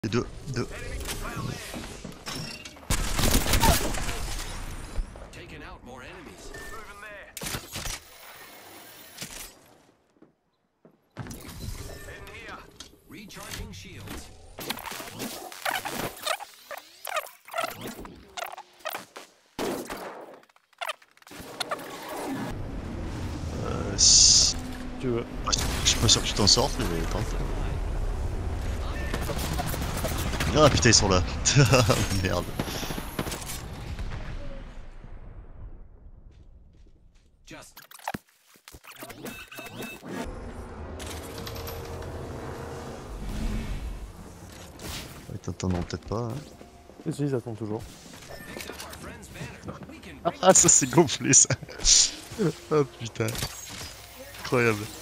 Et deux. Si tu veux. Je suis pas sûr que tu t'en sortes, mais tente. Ah putain, ils sont là. Merde. Attends, non, peut-être pas. Hein. Et si, ils attendent toujours. Ah, ça c'est gonflé ça. Oh putain. Incroyable.